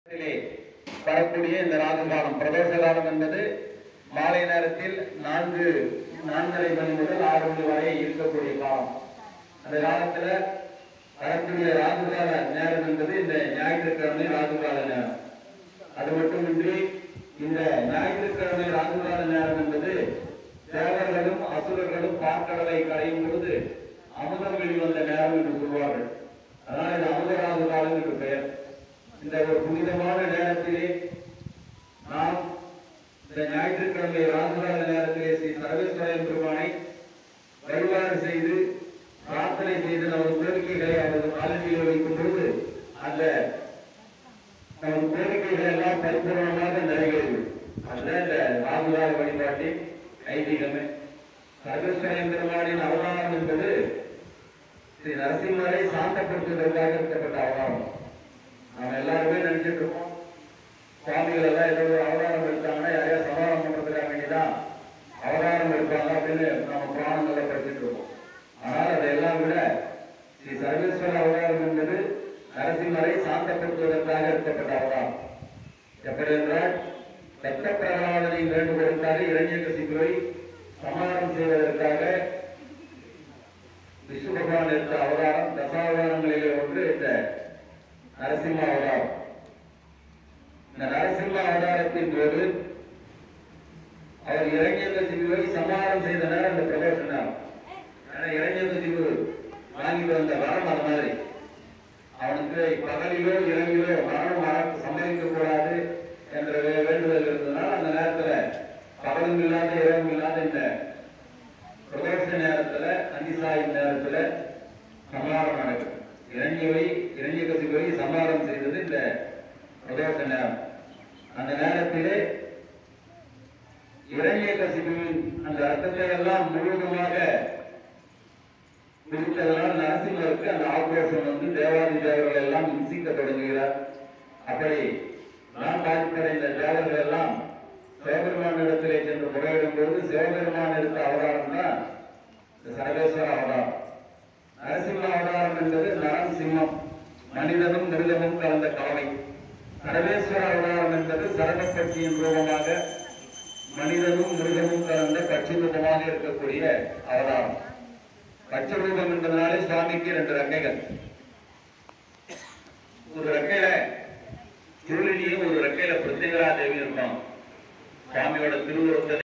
வரக்கூடிய இந்த ராகு காலம் பிரதோஷ காலம் என்பது மாலை நேரத்தில் 4:30 மணி முதல் 6 மணி வரை இருக்கக்கூடிய காலம். அந்த காலத்துல வரக்கூடிய ராகு கால நேரம் என்பது இந்த ஞாயிற்றுக்கிழமை ராகு கால நேரம். அது மட்டுமின்றி இந்த ஞாயிற்றுக்கிழமை ராகு கால நேரம் என்பது தேவர்களும் அசுரர்களும் பார்க்கடலை கடையும் பொழுது அமுதம் வெளிவந்த நேரம் என்று சொல்வார்கள். அதனால் இது அமுத ராகு காலம் என்று பெயர். இந்த ஒரு புனிதமான நேரத்திலே நாம் இந்த ஞாயிற்றுக்கிழமை ராகுகால நேரத்திலே ஸ்ரீ சர்வேஸ்வரன் பெருமானை வழிபாடு செய்து பிரார்த்தனை செய்து நமது கோரிக்கைகளை அவரது காலடியில் வைக்கும் பொழுது அந்த நமது கோரிக்கைகள் எல்லாம் பரிபூர்ணமாக நிறைவேறும். அதுதான் இந்த ராகுகால வழிபாட்டின் ஐதீகமே. சர்வேஸ்வரன் பெருமானின் அவதாரம் என்பது ஸ்ரீ நரசிம்மரை சாந்தப்படுத்துவதற்காக எடுக்கப்பட்ட அவதாரம். நாம எல்லாருமே நினைச்சிட்டு இருக்கோம் சுவாமிகள் எல்லாம் ஏதோ ஒரு அவதாரம் எடுத்தாங்கன்னா யாரையா சமாதானம் பண்றதுக்காக வேண்டிதான் அவதாரம் எடுப்பாங்க அப்படின்னு நம்ம புராணங்களை படிச்சுட்டு இருக்கோம். ஆனால் அதையெல்லாம் விட ஸ்ரீ சர்வேஸ்வர அவதாரம் என்பது நரசிம்மரை சாந்தப்படுத்துவதற்காக எடுக்கப்பட்ட அவதாரம். எப்படி என்றால் ரத்த பிரகலாதனின் வேண்டுகோளுக்காக இரண்யகசிபுவை சமாதானம் செய்வதற்காக விஷ்ணு பகவான் எடுத்த அவதாரம் தசாவதாரங்களிலே ஒன்று இந்த நரசிம்ம அவதாரம். இந்த நரசிம்ம அவதாரத்தின் போது அவர் இரண்யகசிபுவை சமாதானம் செய்த நேரம் இந்த பிரதோஷ நேரம். ஏன்னா இரண்யகசிபு வாங்கிட்டு வந்த வரம் அது மாதிரி அவனுக்கு பகலிலோ இரவிலோ மரணம் சம்பவிக்க கூடாது என்ற வேண்டுதல் இருந்ததுனால் அந்த நேரத்துல பகலும் இல்லாத இரவும் இல்லாத இந்த பிரதோஷ நேரத்துல அந்திசாயின் நேரத்துல சமாதானம் நடக்கும். இரண்யகசிபுவை சமாதானம் செய்தது இந்த பிரதோஷ நேரம். அந்த நேரத்திலே இரண்யகசிபுவின் அந்த ரத்தத்தை எல்லாம் முழுவதுமாக பிடித்ததனால் நரசிம்மருக்கு அந்த ஆக்ரோஷம் வந்து தேவாதி தேவர்கள் எல்லாம் இன்சிக்க தொடங்குகிறார். அப்படி நான் பாதிப்படைந்த தேவர்கள் எல்லாம் சிவபெருமான் இடத்திலே சென்று முறையிடும் போது சிவபெருமான் எடுத்த அவதாரம் தான் சர்வேஸ்வர அவதாரம். நரசிம்ம அவதாரம் என்பது நரம் சிம்மம் மனிதனும் மிருகமும் கலந்த கலவை. சர்வேஸ்வர அவதாரம் என்பது சரகப்பட்சியின் ரூபமாக மனிதனும் மிருகமும் கலந்த பட்சி ரூபமாக இருக்கக்கூடிய அவதாரம். பட்ச ரூபம் என்பதனாலே சுவாமிக்கு 2 ரெக்கைகள். ஒரு ரெக்கையில திருளினியும் ஒரு ரெக்கையில பிருத்திகரா தேவி இருக்கும். சுவாமியோட திருவுருவத்தை